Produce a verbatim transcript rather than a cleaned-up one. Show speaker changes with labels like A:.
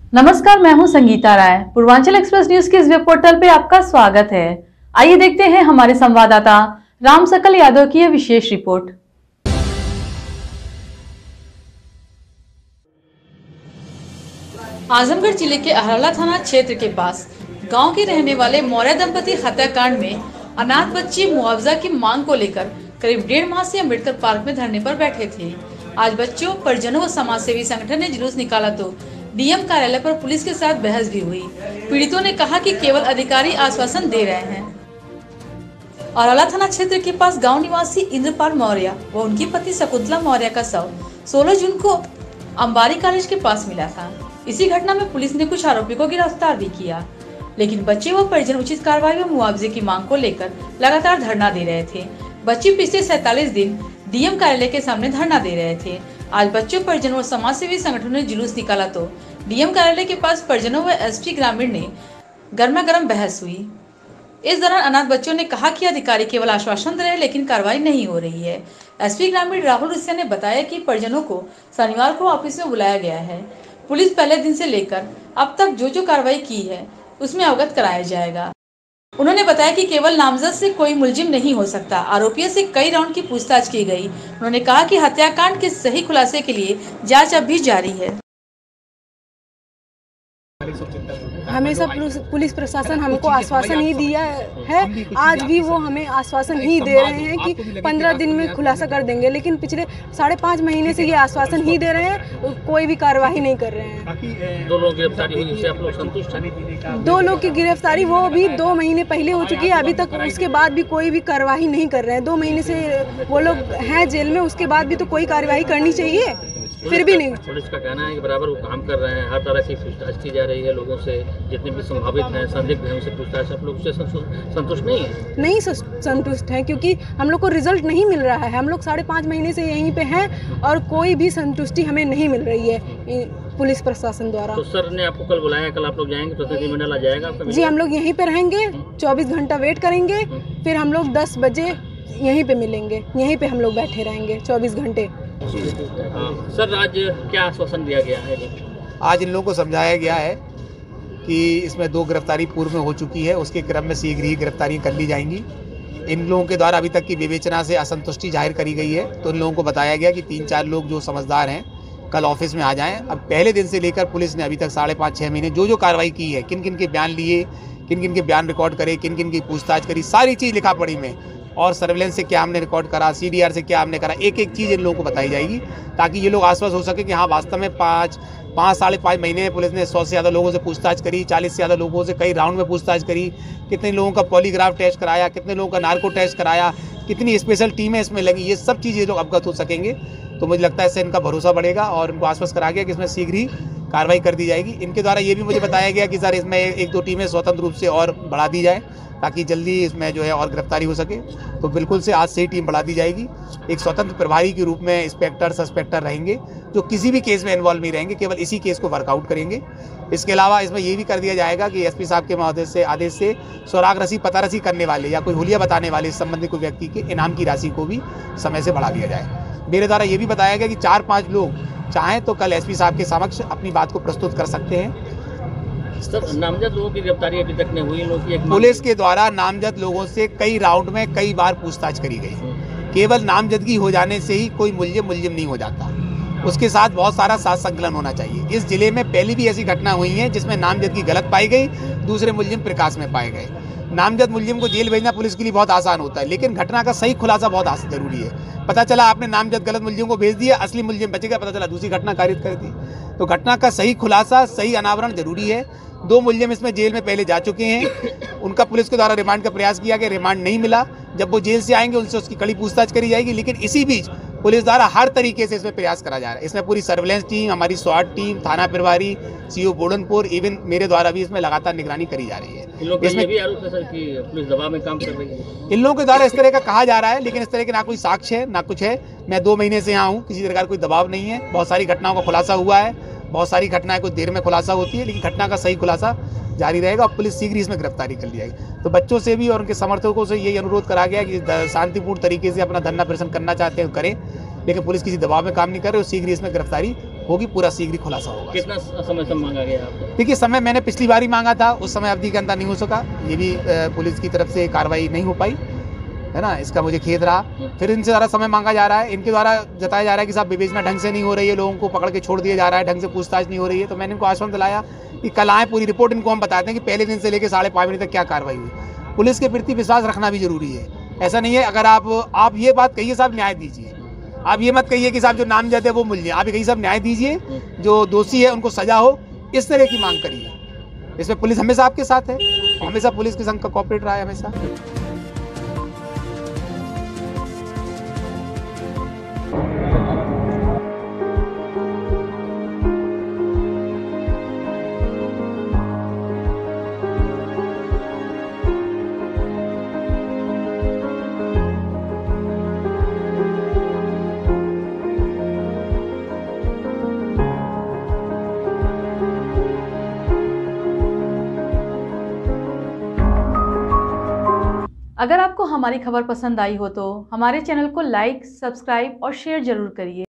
A: नमस्कार, मैं हूं संगीता राय। पूर्वांचल एक्सप्रेस न्यूज के इस वेब पोर्टल पे आपका स्वागत है। आइए देखते हैं हमारे संवाददाता राम सकल यादव की यह विशेष रिपोर्ट। आजमगढ़ जिले के अहरौला थाना क्षेत्र के पास गांव के रहने वाले मौर्य दंपति हत्याकांड में अनाथ बच्ची मुआवजा की मांग को लेकर करीब डेढ़ माह से अम्बेडकर पार्क में धरने पर बैठे थे। आज बच्चों, परिजनों व समाज सेवी संगठन ने जुलूस निकाला तो डीएम कार्यालय पर पुलिस के साथ बहस भी हुई। पीड़ितों ने कहा कि केवल अधिकारी आश्वासन दे रहे हैं। अहरौला थाना क्षेत्र के पास गांव निवासी इंद्रपाल मौर्य व उनकी पत्नी शकुंतला मौर्य का शव सोलह जून को अंबारी कॉलेज के पास मिला था। इसी घटना में पुलिस ने कुछ आरोपियों को गिरफ्तार भी किया, लेकिन बच्चे व परिजन उचित कार्रवाई व मुआवजे की मांग को लेकर लगातार धरना दे रहे थे। बच्चे पिछले सैतालीस दिन डीएम कार्यालय के सामने धरना दे रहे थे। आज बच्चों, परिजनों और समाज सेवी संगठनों ने जुलूस निकाला तो डीएम कार्यालय के पास परिजनों व एसपी ग्रामीण ने गर्मा गर्म बहस हुई। इस दौरान अनाथ बच्चों ने कहा कि अधिकारी केवल आश्वासन दे रहे हैं, लेकिन कार्रवाई नहीं हो रही है। एसपी ग्रामीण राहुल रिसिया ने बताया कि परिजनों को शनिवार को ऑफिस में बुलाया गया है। पुलिस पहले दिन से लेकर अब तक जो जो कार्रवाई की है उसमें अवगत कराया जाएगा। उन्होंने बताया कि केवल नामजद से कोई मुलजिम नहीं हो सकता। आरोपियों से कई राउंड की पूछताछ की गई। उन्होंने कहा कि हत्याकांड के सही खुलासे के लिए जांच अब भी जारी है।
B: हमेशा पुलिस प्रशासन हमको आश्वासन ही दिया है, आज भी वो हमें आश्वासन ही दे रहे हैं कि पंद्रह दिन में खुलासा कर देंगे, लेकिन पिछले साढ़े पाँच महीने से ये आश्वासन ही दे रहे हैं, कोई भी कार्रवाई नहीं कर रहे हैं।
C: दो लोग गिरफ्तारी हुई, इससे आप लोग संतुष्ट हैं?
B: दो लोग की गिरफ्तारी वो भी दो महीने पहले हो चुकी है, अभी तक उसके बाद भी कोई भी कार्रवाई नहीं कर रहे हैं। दो महीने से वो लोग हैं जेल में, उसके बाद भी तो कोई कार्रवाई करनी चाहिए, फिर भी नहीं।
C: पुलिस का कहना है कि बराबर वो काम कर रहे हैं, हर तरह की पूछताछ की जा रही है लोगों से, जितने भी संभावित हैं, संदिग्ध हैं, उनसे पूछताछ। आप लोग उससे संतुष्ट नहीं है?
B: नहीं संतुष्ट है, क्योंकि हम लोग को रिजल्ट नहीं मिल रहा है। हम लोग साढ़े पाँच महीने से यहीं पे हैं और कोई भी संतुष्टि हमें नहीं मिल रही है पुलिस प्रशासन द्वारा।
C: तो सर ने आपको कल बुलाया, कल आप लोग जाएंगे, प्रतिनिधिमंडल आ जाएगा आपका?
B: जी, हम लोग यहीं पे रहेंगे, चौबीस घंटा वेट करेंगे, फिर हम लोग दस बजे यहीं पे मिलेंगे, यहीं पे हम लोग बैठे रहेंगे चौबीस घंटे।
C: सर, आज क्या आश्वासन दिया गया है?
D: आज इन लोगों को समझाया गया है कि इसमें दो गिरफ्तारी पूर्व में हो चुकी है, उसके क्रम में शीघ्र ही गिरफ्तारी कर ली जाएंगी। इन लोगों के द्वारा अभी तक की विवेचना से असंतुष्टि जाहिर करी गई है, तो इन लोगों को बताया गया कि तीन चार लोग जो समझदार हैं कल ऑफिस में आ जाएं। अब पहले दिन से लेकर पुलिस ने अभी तक साढ़े पाँच छः महीने जो जो कार्रवाई की है, किन किन के बयान लिए, किन किन के बयान रिकॉर्ड करे, किन किन की पूछताछ करी, सारी चीज़ लिखा पढ़ी में, और सर्वेलेंस से क्या हमने रिकॉर्ड करा, सीडीआर से क्या हमने करा, एक एक चीज़ इन लोगों को बताई जाएगी, ताकि ये लोग आश्वस्त हो सके कि हाँ, वास्तव में पाँच पाँच साढ़े पाँच महीने में पुलिस ने सौ से ज़्यादा लोगों से पूछताछ करी, चालीस से ज़्यादा लोगों से कई राउंड में पूछताछ करी, कितने लोगों का पॉलीग्राफ टेस्ट कराया, कितने लोगों का नार्को टेस्ट कराया, कितनी स्पेशल टीमें इसमें लगी, ये सब चीज़ें लोग अवगत हो सकेंगे। तो मुझे लगता है इससे इनका भरोसा बढ़ेगा और इनको आश्वस्त करा गया कि इसमें शीघ्र ही कार्रवाई कर दी जाएगी। इनके द्वारा ये भी मुझे बताया गया कि सर इसमें एक दो टीमें स्वतंत्र रूप से और बढ़ा दी जाए, ताकि जल्दी इसमें जो है और गिरफ्तारी हो सके। तो बिल्कुल से आज से ही टीम बढ़ा दी जाएगी। एक स्वतंत्र प्रभारी के रूप में इंस्पेक्टर, सस्पेक्टर रहेंगे, जो किसी भी केस में इन्वॉल्व नहीं रहेंगे, केवल इसी केस को वर्कआउट करेंगे। इसके अलावा इसमें ये भी कर दिया जाएगा कि एसपी साहब के महोदय से आदेश से सुराग रसी, पता रसी करने वाले या कोई हुलिया बताने वाले इस संबंधित कोई व्यक्ति के इनाम की राशि को भी समय से बढ़ा दिया जाए। मेरे द्वारा ये भी बताया गया कि चार पाँच लोग चाहें तो कल एसपी साहब के समक्ष अपनी बात को प्रस्तुत कर सकते हैं।
C: सर, नामजद लोगों की गिरफ्तारी अभी तक नहीं हुई। लोगों की एक
D: पुलिस के द्वारा नामजद लोगों से कई राउंड में कई बार पूछताछ करी गई। केवल नामजदगी हो जाने से ही कोई मुलजिम मुलजिम नहीं हो जाता, उसके साथ बहुत सारा साथ संकलन होना चाहिए। इस जिले में पहले भी ऐसी घटना हुई है जिसमें नामजदगी गलत पाई गई, दूसरे मुलजिम प्रकाश में पाए गए। नामजद मुलजिम को जेल भेजना पुलिस के लिए बहुत आसान होता है, लेकिन घटना का सही खुलासा बहुत जरूरी है। पता चला आपने नामजद गलत मुलजिम को भेज दिया, असली मुलजिम बच गया, पता चला दूसरी घटना कारित कर दी। तो घटना का सही खुलासा, सही अनावरण जरूरी है। दो मुलजिम इसमें जेल में पहले जा चुके हैं, उनका पुलिस के द्वारा रिमांड का प्रयास किया गया, रिमांड नहीं मिला। जब वो जेल से आएंगे उनसे उसकी कड़ी पूछताछ करी जाएगी, लेकिन इसी बीच पुलिस द्वारा हर तरीके से इसमें प्रयास करा जा रहा है। इसमें पूरी सर्वेलेंस टीम, हमारी स्वाट टीम, थाना प्रभारी, सीओ बोडनपुर, इवन मेरे द्वारा भी इसमें लगातार निगरानी करी जा रही है।
C: इन लोगों का ये भी आरोप है सर कि पुलिस दबाव में काम कर रही है।
D: इन लोगों के द्वारा इस तरह का कहा जा रहा है, लेकिन इस तरह के ना कोई साक्ष्य है ना कुछ है। मैं दो महीने से यहाँ हूँ, किसी तरह का कोई दबाव नहीं है। बहुत सारी घटनाओं का खुलासा हुआ है, बहुत सारी घटनाएं कुछ देर में खुलासा होती है, लेकिन घटना का सही खुलासा जारी रहेगा और पुलिस शीघ्र इसमें गिरफ्तारी कर ली जाएगी। तो बच्चों से भी और उनके समर्थकों से यही अनुरोध करा गया कि शांतिपूर्ण तरीके से अपना धरना प्रदर्शन करना चाहते हैं करें, लेकिन पुलिस किसी दबाव में काम नहीं कर रही और शीघ्र इसमें गिरफ्तारी होगी, पूरा शीघ्र ही खुलासा होगा।
C: कितना समय से मांगा गया आपको?
D: देखिए, समय मैंने पिछली बार ही मांगा था, उस समय अवधि के अंदर नहीं हो सका, ये भी अ, पुलिस की तरफ से कार्रवाई नहीं हो पाई, है ना, इसका मुझे खेद रहा। फिर इनसे ज़्यादा समय मांगा जा रहा है, इनके द्वारा जताया जा रहा है कि साहब विवेचना ढंग से नहीं हो रही है, लोगों को पकड़ के छोड़ दिया जा रहा है, ढंग से पूछताछ नहीं हो रही है। तो मैंने इनको आश्वासन दिलाया कि कल आए, पूरी रिपोर्ट इनको हम बताते हैं कि पहले दिन से लेकर साढ़े पाँच बजे तक क्या कार्रवाई हुई। पुलिस के प्रति विश्वास रखना भी जरूरी है। ऐसा नहीं है, अगर आप आप ये बात कहिए साहब न्याय दीजिए, आप ये मत कहिए कि साहब जो नामजद है वो मुलजिम, आप ये कहिए साहब न्याय दीजिए, जो दोषी है उनको सजा हो, इस तरह की मांग करिए। इसमें पुलिस हमेशा आपके साथ है, हमेशा पुलिस के संग का कोऑपरेट रहा है हमेशा।
A: अगर आपको हमारी खबर पसंद आई हो तो हमारे चैनल को लाइक, सब्सक्राइब और शेयर जरूर करिए।